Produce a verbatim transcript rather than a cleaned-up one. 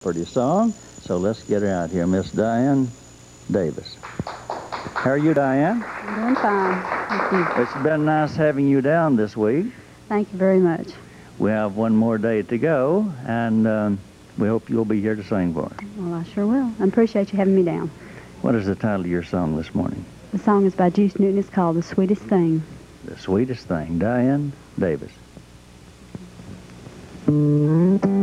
pretty song. So let's get her out here, Miss Dianne Davis. How are you, Dianne? I'm doing fine. Thank you. It's been nice having you down this week. Thank you very much. We have one more day to go, and um, we hope you'll be here to sing for us. Well, I sure will. I appreciate you having me down. What is the title of your song this morning? The song is by Juice Newton. It's called The Sweetest Thing. The Sweetest Thing, Dianne Davis.